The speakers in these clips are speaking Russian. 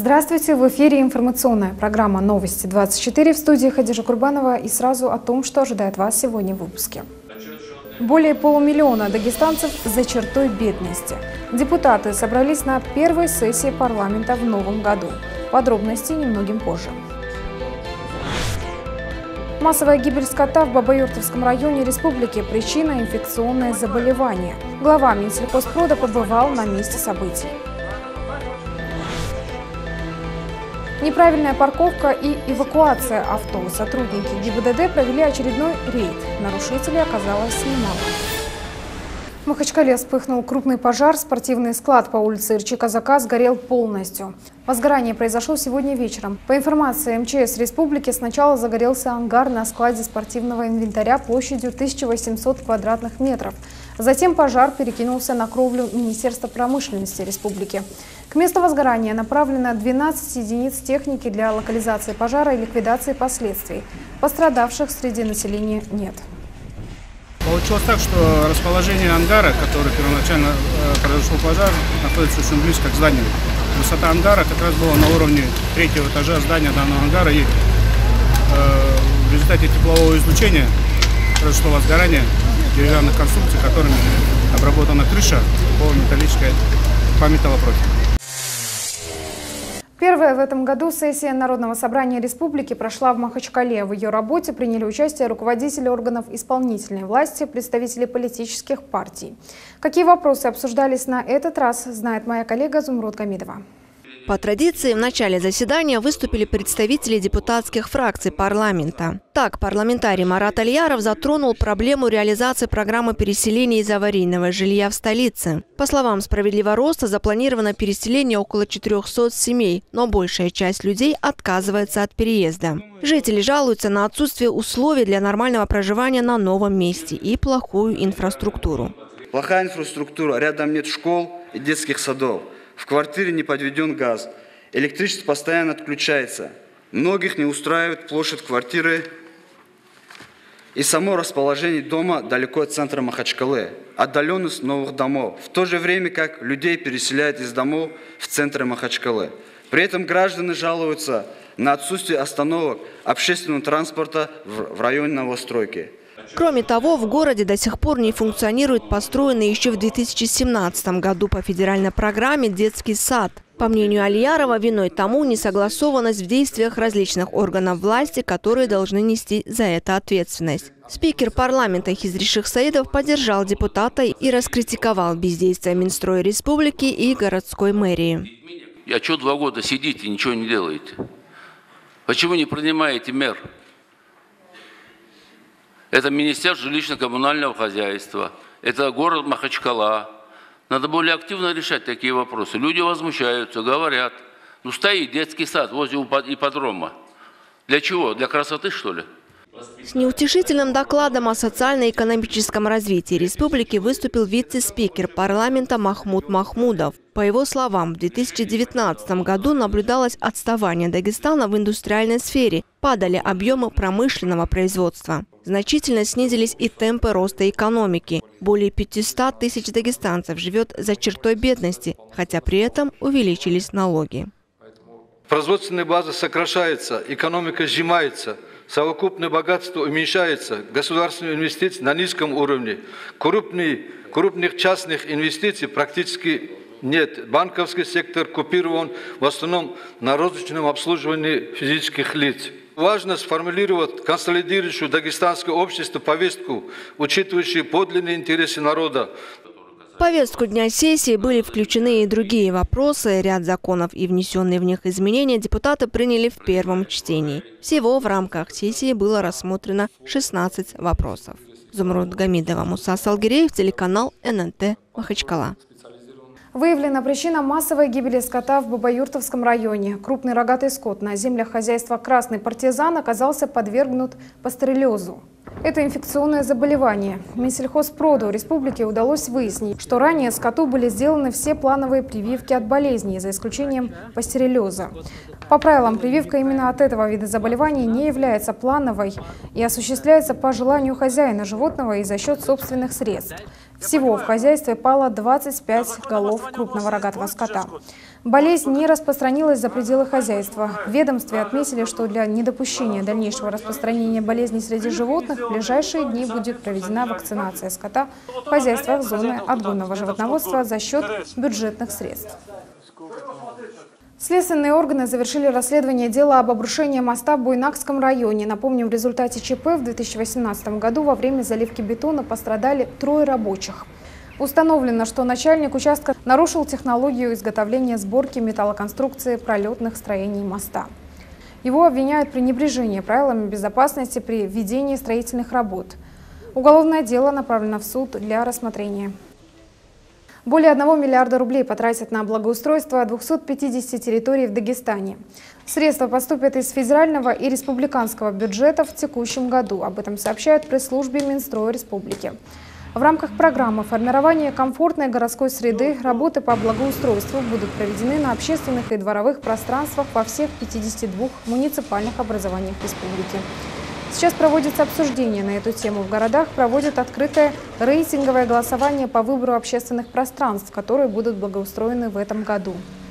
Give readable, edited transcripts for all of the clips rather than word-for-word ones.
Здравствуйте! В эфире информационная программа «Новости-24», в студии Хадижа Курбанова, и сразу о том, что ожидает вас сегодня в выпуске. Более полумиллиона дагестанцев за чертой бедности. Депутаты собрались на первой сессии парламента в новом году. Подробности немногим позже. Массовая гибель скота в Бабаюртовском районе республики – причина инфекционное заболевание. Глава Минсельхозпрода побывал на месте событий. Неправильная парковка и эвакуация авто. Сотрудники ГИБДД провели очередной рейд. Нарушителей оказалось немало. В Махачкале вспыхнул крупный пожар. Спортивный склад по улице Ирчи-Казака сгорел полностью. Возгорание произошло сегодня вечером. По информации МЧС республики, сначала загорелся ангар на складе спортивного инвентаря площадью 1800 квадратных метров. Затем пожар перекинулся на кровлю Министерства промышленности республики. К месту возгорания направлено 12 единиц техники для локализации пожара и ликвидации последствий. Пострадавших среди населения нет. Получилось так, что расположение ангара, который первоначально произошел пожар, находится очень близко к зданию. Высота ангара как раз была на уровне 3-го этажа здания данного ангара. И в результате теплового излучения произошло возгорание деревянных конструкций, которыми обработана крыша по металлопрофилю. Первая в этом году сессия Народного собрания республики прошла в Махачкале. В ее работе приняли участие руководители органов исполнительной власти, представители политических партий. Какие вопросы обсуждались на этот раз, знает моя коллега Зумруд Гамидова. По традиции, в начале заседания выступили представители депутатских фракций парламента. Так, парламентарий Марат Альяров затронул проблему реализации программы переселения из аварийного жилья в столице. По словам «Справедливого роста», запланировано переселение около 400 семей, но большая часть людей отказывается от переезда. Жители жалуются на отсутствие условий для нормального проживания на новом месте и плохую инфраструктуру. Плохая инфраструктура, рядом нет школ и детских садов. В квартире не подведен газ. Электричество постоянно отключается. Многих не устраивает площадь квартиры и само расположение дома далеко от центра Махачкалы. Отдаленность новых домов. В то же время, как людей переселяют из домов в центр Махачкалы. При этом граждане жалуются на отсутствие остановок общественного транспорта в районе новостройки. Кроме того, в городе до сих пор не функционирует построенный еще в 2017 году по федеральной программе детский сад. По мнению Альярова, виной тому несогласованность в действиях различных органов власти, которые должны нести за это ответственность. Спикер парламента Хизри Шихсаидов поддержал депутата и раскритиковал бездействие Минстроя республики и городской мэрии. А что 2 года сидите и ничего не делаете? Почему не принимаете мер? Это Министерство жилищно-коммунального хозяйства, это город Махачкала. Надо более активно решать такие вопросы. Люди возмущаются, говорят, ну стоит детский сад возле ипподрома. Для чего? Для красоты, что ли? С неутешительным докладом о социально-экономическом развитии республики выступил вице-спикер парламента Махмуд Махмудов. По его словам, в 2019 году наблюдалось отставание Дагестана в индустриальной сфере, падали объемы промышленного производства. Значительно снизились и темпы роста экономики. Более 500 тысяч дагестанцев живет за чертой бедности, хотя при этом увеличились налоги. Производственная база сокращается, экономика сжимается. Совокупное богатство уменьшается, государственные инвестиции на низком уровне, крупных частных инвестиций практически нет. Банковский сектор купирован в основном на розничном обслуживании физических лиц. Важно сформулировать консолидирующую дагестанское общество повестку, учитывающую подлинные интересы народа. В повестку дня сессии были включены и другие вопросы. Ряд законов и внесенные в них изменения депутаты приняли в первом чтении. Всего в рамках сессии было рассмотрено 16 вопросов. Зумруд Гамидова, Муса Салгиреев, телеканал ННТ, Махачкала. Выявлена причина массовой гибели скота в Бабаюртовском районе. Крупный рогатый скот на землях хозяйства «Красный партизан» оказался подвергнут пастереллезу. Это инфекционное заболевание. Минсельхозпроду республики удалось выяснить, что ранее скоту были сделаны все плановые прививки от болезней, за исключением пастереллеза. По правилам, прививка именно от этого вида заболеваний не является плановой и осуществляется по желанию хозяина животного и за счет собственных средств. Всего в хозяйстве пало 25 голов крупного рогатого скота. Болезнь не распространилась за пределы хозяйства. В ведомстве отметили, что для недопущения дальнейшего распространения болезни среди животных в ближайшие дни будет проведена вакцинация скота в хозяйствах зоны отгонного животноводства за счет бюджетных средств. Следственные органы завершили расследование дела об обрушении моста в Буйнакском районе. Напомним, в результате ЧП в 2018 году во время заливки бетона пострадали 3 рабочих. Установлено, что начальник участка нарушил технологию изготовления сборки металлоконструкции пролетных строений моста. Его обвиняют в пренебрежении правилами безопасности при ведении строительных работ. Уголовное дело направлено в суд для рассмотрения. Более 1 миллиарда рублей потратят на благоустройство 250 территорий в Дагестане. Средства поступят из федерального и республиканского бюджетов в текущем году. Об этом сообщают в пресс-службе Минстроя республики. В рамках программы формирования комфортной городской среды работы по благоустройству будут проведены на общественных и дворовых пространствах во всех 52 муниципальных образованиях республики. Сейчас проводится обсуждение на эту тему. В городах проводят открытое рейтинговое голосование по выбору общественных пространств, которые будут благоустроены в этом году.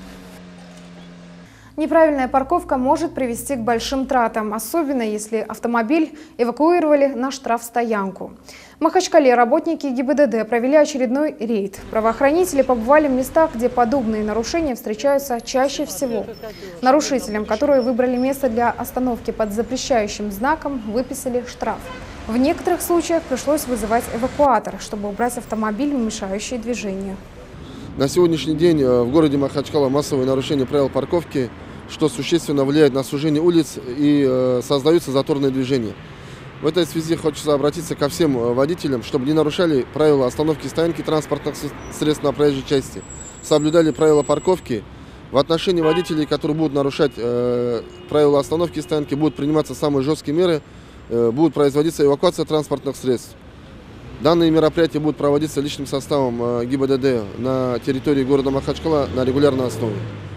Неправильная парковка может привести к большим тратам, особенно если автомобиль эвакуировали на штрафстоянку. В Махачкале работники ГИБДД провели очередной рейд. Правоохранители побывали в местах, где подобные нарушения встречаются чаще всего. Нарушителям, которые выбрали место для остановки под запрещающим знаком, выписали штраф. В некоторых случаях пришлось вызывать эвакуатор, чтобы убрать автомобиль, мешающий движению. На сегодняшний день в городе Махачкала массовые нарушения правил парковки, что существенно влияет на сужение улиц и создаются заторные движения. В этой связи хочется обратиться ко всем водителям, чтобы не нарушали правила остановки и стоянки транспортных средств на проезжей части, соблюдали правила парковки. В отношении водителей, которые будут нарушать правила остановки и стоянки, будут приниматься самые жесткие меры, будет производиться эвакуация транспортных средств. Данные мероприятия будут проводиться личным составом ГИБДД на территории города Махачкала на регулярной основе.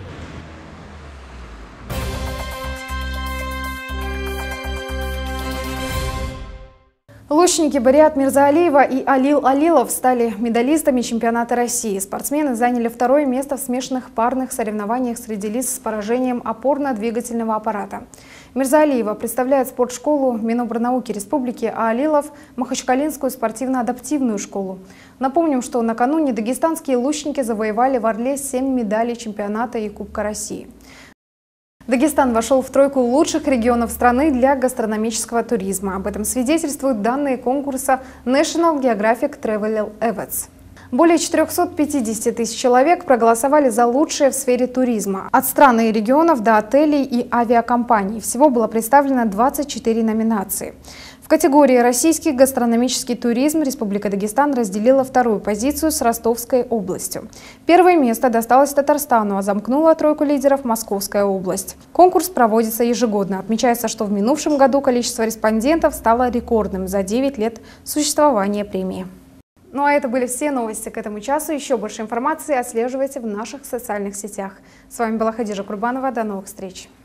Лучники Бариат Мирзаалиева и Алил Алилов стали медалистами чемпионата России. Спортсмены заняли 2-е место в смешанных парных соревнованиях среди лиц с поражением опорно-двигательного аппарата. Мирзаалиева представляет спортшколу Минобрнауки Республики, а Алилов – Махачкалинскую спортивно-адаптивную школу. Напомним, что накануне дагестанские лучники завоевали в Орле 7 медалей чемпионата и Кубка России. Дагестан вошел в 3 лучших регионов страны для гастрономического туризма. Об этом свидетельствуют данные конкурса National Geographic Travel Awards. Более 450 тысяч человек проголосовали за лучшее в сфере туризма. От стран и регионов до отелей и авиакомпаний. Всего было представлено 24 номинации. В категории «Российский гастрономический туризм» Республика Дагестан разделила 2-ю позицию с Ростовской областью. 1-е место досталось Татарстану, а замкнула 3 лидеров Московская область. Конкурс проводится ежегодно. Отмечается, что в минувшем году количество респондентов стало рекордным за 9 лет существования премии. Ну а это были все новости к этому часу. Еще больше информации отслеживайте в наших социальных сетях. С вами была Хадижа Курбанова. До новых встреч.